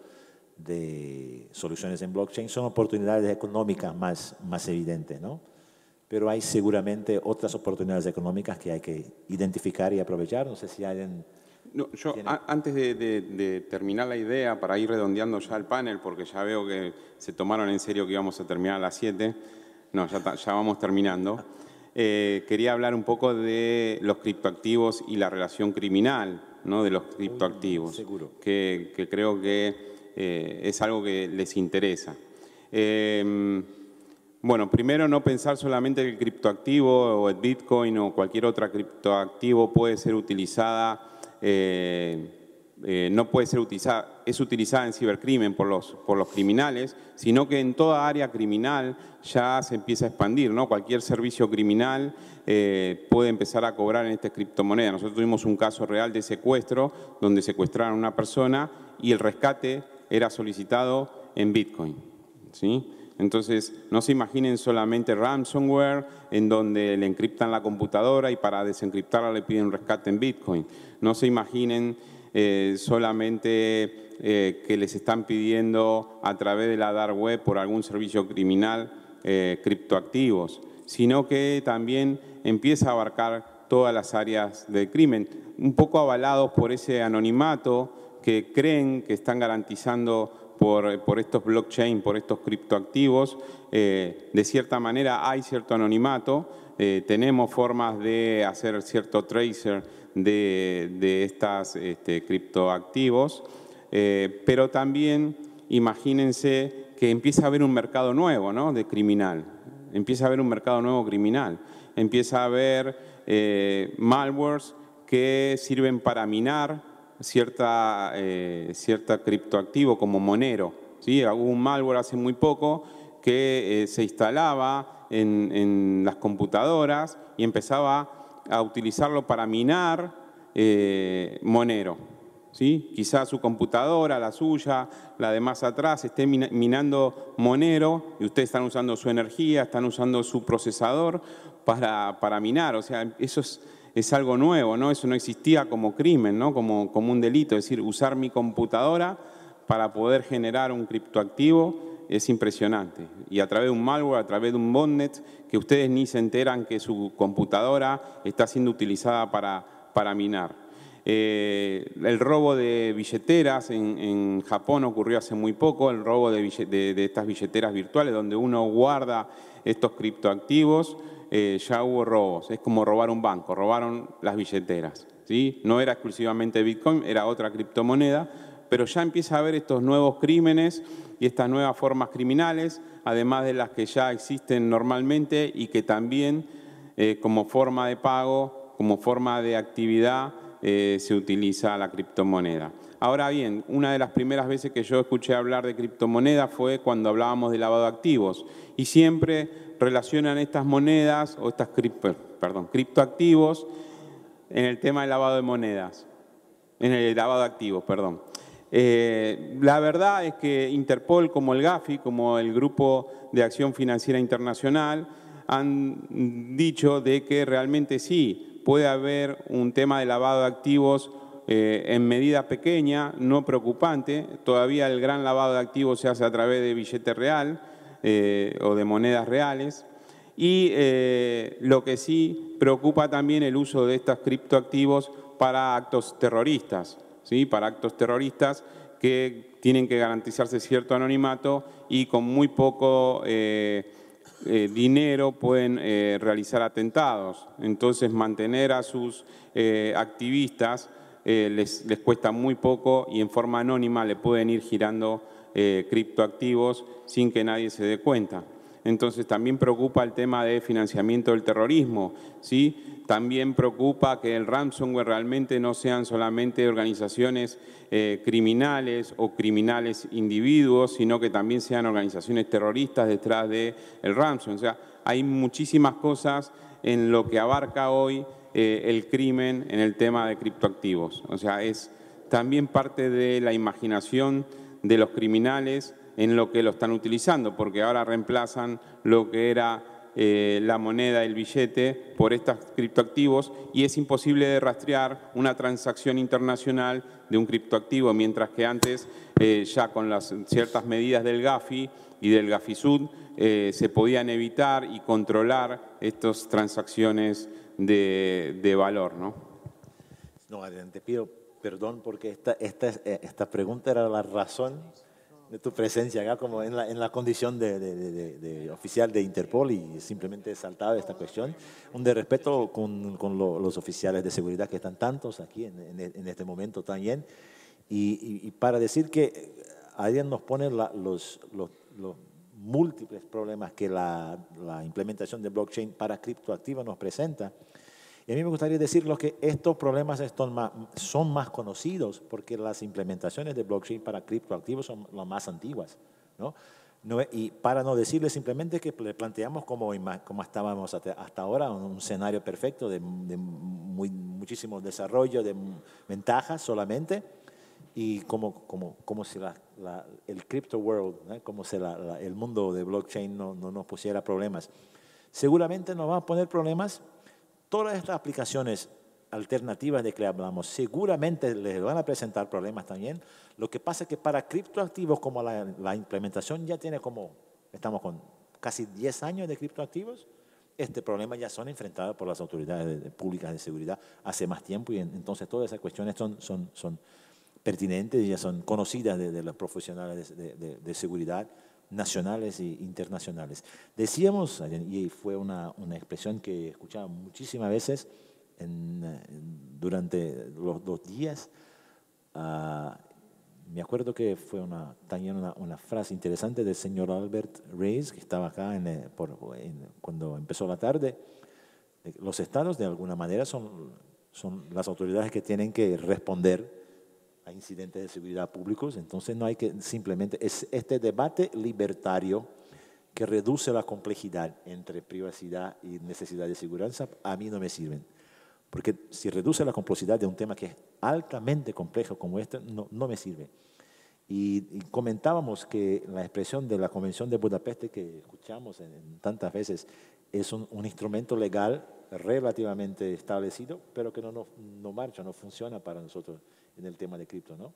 de soluciones en blockchain son oportunidades económicas más, más evidentes, ¿no? Pero hay seguramente otras oportunidades económicas que hay que identificar y aprovechar. No sé si alguien... No, yo, a, antes de, de, de terminar la idea, para ir redondeando ya el panel, porque ya veo que se tomaron en serio que íbamos a terminar a las siete. No, ya, ya vamos terminando. Eh, quería hablar un poco de los criptoactivos y la relación criminal, ¿no? De los criptoactivos. Seguro. Que, que creo que eh, es algo que les interesa. Eh, bueno, primero no pensar solamente que el criptoactivo o el Bitcoin o cualquier otro criptoactivo puede ser utilizada, eh, eh, no puede ser utilizada, es utilizada en cibercrimen por los, por los criminales, sino que en toda área criminal ya se empieza a expandir, ¿no? Cualquier servicio criminal eh, puede empezar a cobrar en esta criptomoneda. Nosotros tuvimos un caso real de secuestro donde secuestraron a una persona y el rescate era solicitado en Bitcoin, ¿sí? Entonces, no se imaginen solamente ransomware en donde le encriptan la computadora y para desencriptarla le piden un rescate en Bitcoin. No se imaginen eh, solamente eh, que les están pidiendo a través de la dark web por algún servicio criminal eh, criptoactivos, sino que también empieza a abarcar todas las áreas del crimen, un poco avalados por ese anonimato que creen que están garantizando por, por estos blockchain, por estos criptoactivos. Eh, de cierta manera hay cierto anonimato, eh, tenemos formas de hacer cierto tracer de, de estos este, criptoactivos, Eh, pero también imagínense que empieza a haber un mercado nuevo, ¿no?, de criminal. Empieza a haber un mercado nuevo criminal. Empieza a haber eh, malwares que sirven para minar cierta, eh, cierta criptoactivo como Monero, ¿sí? Hubo un malware hace muy poco que eh, se instalaba en, en las computadoras y empezaba a utilizarlo para minar eh, Monero, ¿sí? Quizás su computadora, la suya, la de más atrás, esté minando Monero y ustedes están usando su energía, están usando su procesador para, para minar. O sea, eso es, es algo nuevo, ¿no? Eso no existía como crimen, ¿no? Como, como un delito. Es decir, usar mi computadora para poder generar un criptoactivo es impresionante. Y a través de un malware, a través de un botnet, que ustedes ni se enteran que su computadora está siendo utilizada para, para minar. Eh, el robo de billeteras en, en Japón ocurrió hace muy poco, el robo de, de, de estas billeteras virtuales donde uno guarda estos criptoactivos, eh, ya hubo robos. Es como robar un banco, robaron las billeteras, ¿sí? No era exclusivamente Bitcoin, era otra criptomoneda, pero ya empieza a haber estos nuevos crímenes y estas nuevas formas criminales, además de las que ya existen normalmente y que también eh, como forma de pago, como forma de actividad, Eh, se utiliza la criptomoneda. Ahora bien, una de las primeras veces que yo escuché hablar de criptomoneda fue cuando hablábamos de lavado de activos y siempre relacionan estas monedas o estas cripto, perdón, criptoactivos en el tema del lavado de monedas, en el lavado de activos, perdón. Eh, la verdad es que Interpol, como el Gafi, como el Grupo de Acción Financiera Internacional, han dicho de que realmente sí, puede haber un tema de lavado de activos eh, en medida pequeña, no preocupante. Todavía el gran lavado de activos se hace a través de billete real eh, o de monedas reales. Y eh, lo que sí preocupa también el uso de estos criptoactivos para actos terroristas, ¿sí? Para actos terroristas que tienen que garantizarse cierto anonimato y con muy poco Eh, Eh, dinero pueden eh, realizar atentados. Entonces, mantener a sus eh, activistas eh, les, les cuesta muy poco y en forma anónima le pueden ir girando eh, criptoactivos sin que nadie se dé cuenta. Entonces, también preocupa el tema de financiamiento del terrorismo, ¿sí? También preocupa que el ransomware realmente no sean solamente organizaciones eh, criminales o criminales individuos, sino que también sean organizaciones terroristas detrás del ransomware. O sea, hay muchísimas cosas en lo que abarca hoy eh, el crimen en el tema de criptoactivos. O sea, es también parte de la imaginación de los criminales en lo que lo están utilizando, porque ahora reemplazan lo que era eh, la moneda, el billete, por estos criptoactivos y es imposible de rastrear una transacción internacional de un criptoactivo, mientras que antes, eh, ya con las ciertas medidas del Gafi y del Gafisud, eh, se podían evitar y controlar estas transacciones de, de valor, ¿no? No, Adrián, te pido perdón porque esta, esta, esta pregunta era la razón de tu presencia acá, como en la, en la condición de, de, de, de oficial de Interpol, y simplemente he saltado esta cuestión. Un de respeto con, con lo, los oficiales de seguridad que están tantos aquí en, en, en este momento también. Y, y, y para decir que Adrián nos pone la, los, los, los múltiples problemas que la, la implementación de blockchain para criptoactivos nos presenta. Y a mí me gustaría decirles que estos problemas son más, son más conocidos porque las implementaciones de blockchain para criptoactivos son las más antiguas, ¿no? No, y para no decirles simplemente que le planteamos como, como estábamos hasta, hasta ahora, un escenario perfecto de, de muy, muchísimo desarrollo, de ventajas solamente, y como, como, como si la, la, el crypto world, ¿no? Como si la, la, el mundo de blockchain no, no nos pusiera problemas. Seguramente nos va a poner problemas. Todas estas aplicaciones alternativas de que hablamos seguramente les van a presentar problemas también. Lo que pasa es que para criptoactivos, como la, la implementación ya tiene como, estamos con casi diez años de criptoactivos, este problema ya son enfrentados por las autoridades de, de públicas de seguridad hace más tiempo y en, entonces todas esas cuestiones son, son, son pertinentes y ya son conocidas de, de los profesionales de, de, de seguridad nacionales e internacionales. Decíamos, y fue una, una expresión que escuchaba muchísimas veces en, en, durante los dos días, uh, me acuerdo que fue una, también una, una frase interesante del señor Albert Reyes, que estaba acá en, eh, por, en, cuando empezó la tarde. Los estados, de alguna manera, son, son las autoridades que tienen que responder a incidentes de seguridad públicos. Entonces, no hay que simplemente... Es este debate libertario que reduce la complejidad entre privacidad y necesidad de seguridad, a mí no me sirven. Porque si reduce la complejidad de un tema que es altamente complejo como este, no, no me sirve. Y, y comentábamos que la expresión de la Convención de Budapest que escuchamos en, en tantas veces es un, un instrumento legal relativamente establecido, pero que no, no, no marcha, no funciona para nosotros en el tema de cripto, ¿no?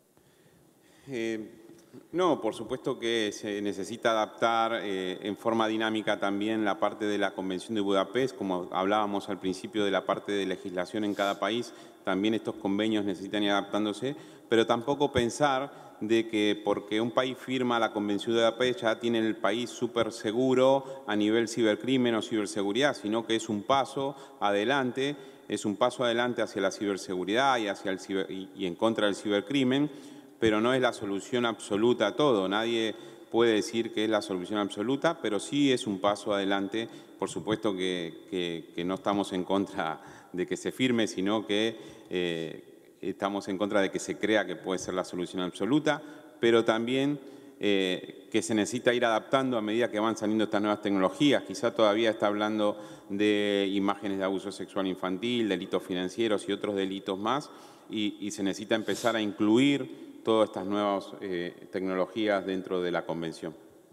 Eh, no, por supuesto que se necesita adaptar eh, en forma dinámica también la parte de la Convención de Budapest, como hablábamos al principio de la parte de legislación en cada país, también estos convenios necesitan ir adaptándose, pero tampoco pensar de que porque un país firma la Convención de Budapest ya tiene el país súper seguro a nivel cibercrimen o ciberseguridad, sino que es un paso adelante, es un paso adelante hacia la ciberseguridad y, hacia el ciber, y, y en contra del cibercrimen, pero no es la solución absoluta a todo. Nadie puede decir que es la solución absoluta, pero sí es un paso adelante. Por supuesto que, que, que no estamos en contra de que se firme, sino que eh, estamos en contra de que se crea que puede ser la solución absoluta, pero también eh, que se necesita ir adaptando a medida que van saliendo estas nuevas tecnologías. Quizá todavía está hablando de imágenes de abuso sexual infantil, delitos financieros y otros delitos más, y, y se necesita empezar a incluir todas estas nuevas eh, tecnologías dentro de la Convención.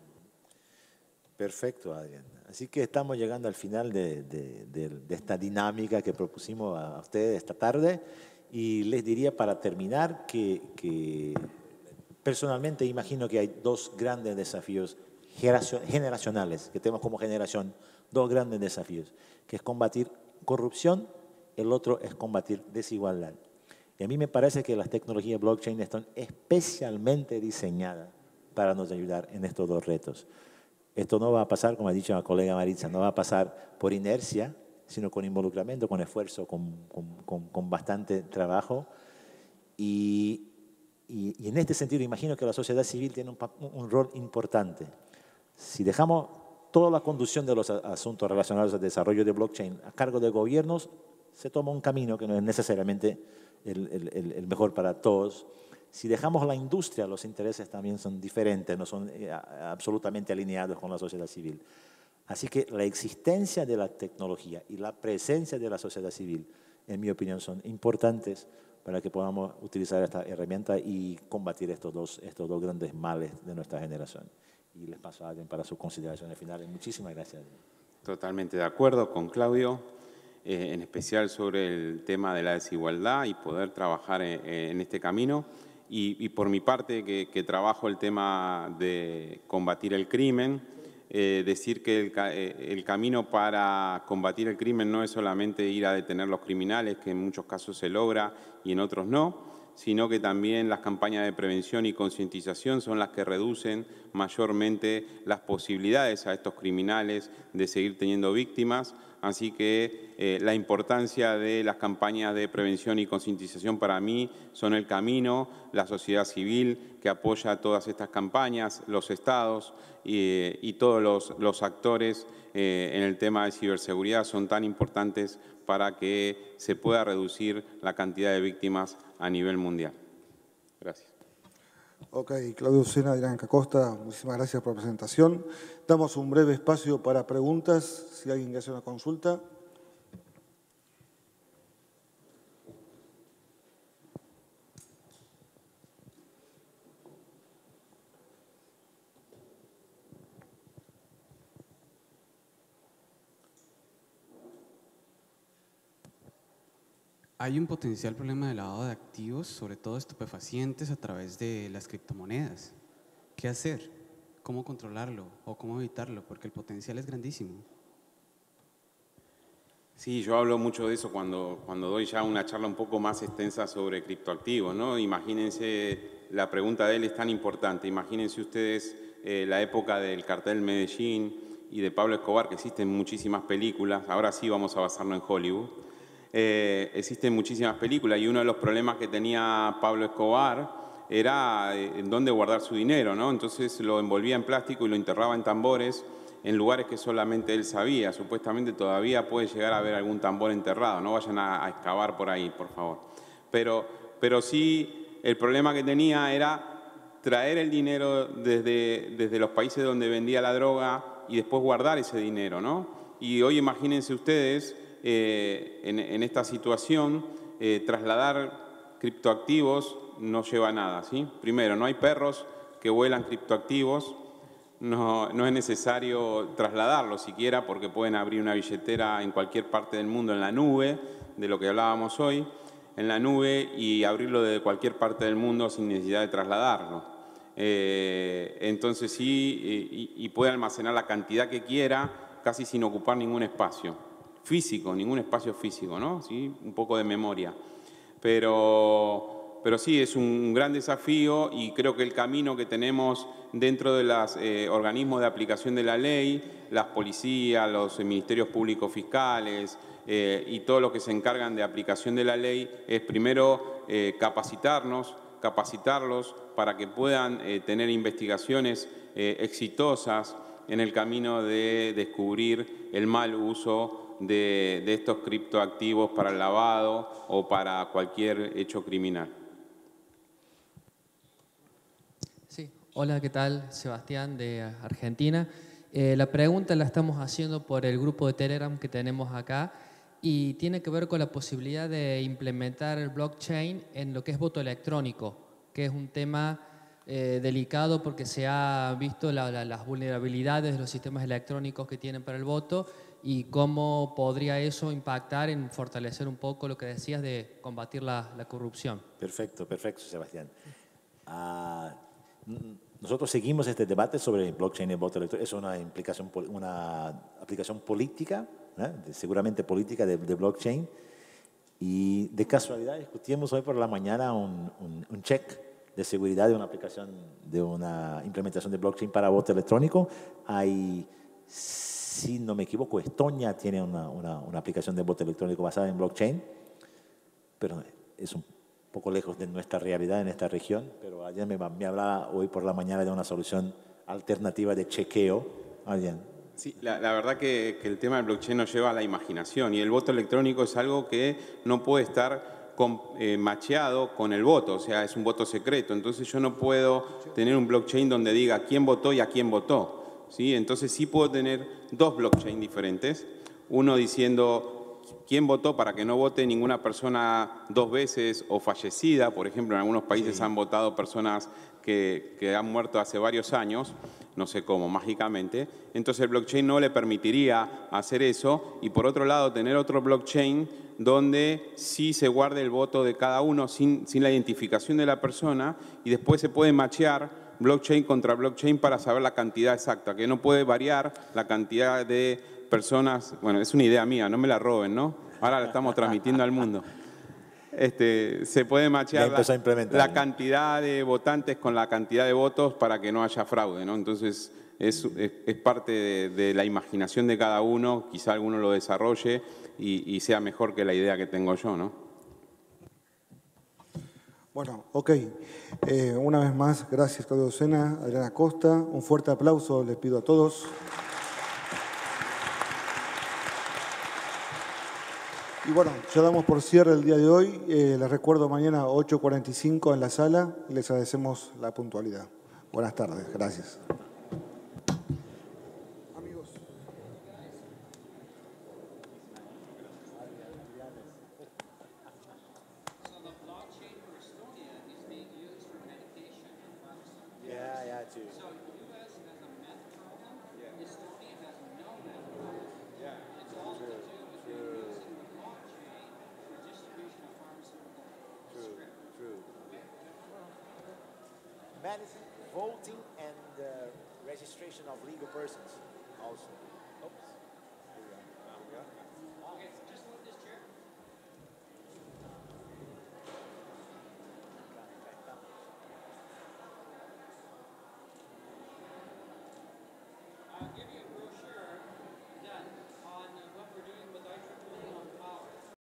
Perfecto, Adrián. Así que estamos llegando al final de, de, de, de esta dinámica que propusimos a ustedes esta tarde, y les diría para terminar que, que personalmente imagino que hay dos grandes desafíos generacionales que tenemos como generación, dos grandes desafíos, que es combatir corrupción, el otro es combatir desigualdad. Y a mí me parece que las tecnologías blockchain están especialmente diseñadas para nos ayudar en estos dos retos. Esto no va a pasar, como ha dicho la colega Maritza, no va a pasar por inercia, sino con involucramiento, con esfuerzo, con, con, con, con bastante trabajo. Y, y, y en este sentido, imagino que la sociedad civil tiene un, un rol importante. Si dejamos toda la conducción de los asuntos relacionados al desarrollo de blockchain a cargo de gobiernos, se toma un camino que no es necesariamente el, el, el mejor para todos. Si dejamos la industria, los intereses también son diferentes, no son eh, absolutamente alineados con la sociedad civil. Así que la existencia de la tecnología y la presencia de la sociedad civil, en mi opinión, son importantes para que podamos utilizar esta herramienta y combatir estos dos, estos dos grandes males de nuestra generación. Y les paso a alguien para sus consideraciones finales. Muchísimas gracias. Totalmente de acuerdo con Claudio, eh, en especial sobre el tema de la desigualdad y poder trabajar en, en este camino. Y, y por mi parte, que, que trabajo el tema de combatir el crimen, eh, decir que el, eh, el camino para combatir el crimen no es solamente ir a detener los criminales, que en muchos casos se logra y en otros no, sino que también las campañas de prevención y concientización son las que reducen mayormente las posibilidades a estos criminales de seguir teniendo víctimas. Así que eh, la importancia de las campañas de prevención y concientización para mí son el camino, la sociedad civil que apoya todas estas campañas, los estados y, y todos los, los actores eh, en el tema de ciberseguridad son tan importantes para que se pueda reducir la cantidad de víctimas a nivel mundial. Gracias. Ok, Claudio Lucena, Adrián Acosta, muchísimas gracias por la presentación. Damos un breve espacio para preguntas, si alguien quiere hacer una consulta. Hay un potencial problema de lavado de activos, sobre todo estupefacientes, a través de las criptomonedas. ¿Qué hacer? ¿Cómo controlarlo o cómo evitarlo? Porque el potencial es grandísimo. Sí, yo hablo mucho de eso cuando, cuando doy ya una charla un poco más extensa sobre criptoactivos, ¿no? Imagínense, la pregunta de él es tan importante. Imagínense ustedes eh, la época del cartel Medellín y de Pablo Escobar, que existen muchísimas películas. Ahora sí vamos a basarnos en Hollywood. Eh, existen muchísimas películas y uno de los problemas que tenía Pablo Escobar era eh, en dónde guardar su dinero, ¿no? Entonces lo envolvía en plástico y lo enterraba en tambores en lugares que solamente él sabía. Supuestamente todavía puede llegar a haber algún tambor enterrado. No vayan a, a excavar por ahí, por favor. Pero, pero sí, el problema que tenía era traer el dinero desde, desde los países donde vendía la droga y después guardar ese dinero, ¿no? Y hoy imagínense ustedes, eh, en, en esta situación, eh, trasladar criptoactivos no lleva a nada, ¿sí? Primero, no hay perros que vuelan criptoactivos. No, no es necesario trasladarlo siquiera porque pueden abrir una billetera en cualquier parte del mundo en la nube, de lo que hablábamos hoy, en la nube y abrirlo de cualquier parte del mundo sin necesidad de trasladarlo. Eh, entonces sí, y, y puede almacenar la cantidad que quiera casi sin ocupar ningún espacio físico, ningún espacio físico, ¿no? ¿Sí? Un poco de memoria. Pero... Pero sí, es un gran desafío y creo que el camino que tenemos dentro de los eh, organismos de aplicación de la ley, las policías, los ministerios públicos fiscales eh, y todos los que se encargan de aplicación de la ley, es primero eh, capacitarnos, capacitarlos para que puedan eh, tener investigaciones eh, exitosas en el camino de descubrir el mal uso de, de estos criptoactivos para el lavado o para cualquier hecho criminal. Sí, hola, ¿qué tal? Sebastián de Argentina. Eh, la pregunta la estamos haciendo por el grupo de Telegram que tenemos acá y tiene que ver con la posibilidad de implementar el blockchain en lo que es voto electrónico, que es un tema eh, delicado porque se ha visto la, la, las vulnerabilidades de los sistemas electrónicos que tienen para el voto y cómo podría eso impactar en fortalecer un poco lo que decías de combatir la, la corrupción. Perfecto, perfecto, Sebastián. Uh, Nosotros seguimos este debate sobre blockchain y voto electrónico. Es una, implicación, una aplicación política, ¿eh? seguramente política de, de blockchain. Y de casualidad discutimos hoy por la mañana un, un, un check de seguridad de una aplicación, de una implementación de blockchain para voto electrónico. Hay, si no me equivoco, Estonia tiene una, una, una aplicación de voto electrónico basada en blockchain, pero es un poco lejos de nuestra realidad en esta región, pero alguien me, me hablaba hoy por la mañana de una solución alternativa de chequeo. ¿Alguien? Sí, la, la verdad que, que el tema del blockchain nos lleva a la imaginación y el voto electrónico es algo que no puede estar con, eh, macheado con el voto, o sea, es un voto secreto, entonces yo no puedo tener un blockchain donde diga quién votó y a quién votó, ¿sí? Entonces sí puedo tener dos blockchain diferentes, uno diciendo quién votó para que no vote ninguna persona dos veces o fallecida. Por ejemplo, en algunos países sí. han votado personas que, que han muerto hace varios años, no sé cómo, mágicamente. Entonces el blockchain no le permitiría hacer eso. Y por otro lado, tener otro blockchain donde sí se guarde el voto de cada uno sin, sin la identificación de la persona y después se puede machear blockchain contra blockchain para saber la cantidad exacta, que no puede variar la cantidad de personas. Bueno, es una idea mía, no me la roben, ¿no? Ahora la estamos transmitiendo al mundo. Este, se puede machear la, la cantidad de votantes con la cantidad de votos para que no haya fraude, ¿no? Entonces, es, es, es parte de, de la imaginación de cada uno, quizá alguno lo desarrolle y, y sea mejor que la idea que tengo yo, ¿no? Bueno, ok. Eh, una vez más, gracias Claudio Lucena, Adriana Costa. Un fuerte aplauso les pido a todos. Y bueno, ya damos por cierre el día de hoy. Eh, les recuerdo mañana ocho cuarenta y cinco en la sala y les agradecemos la puntualidad. Buenas tardes, gracias. Amigos. Yeah, yeah, too. Medicine, voting, and uh, registration of legal persons also. Oops.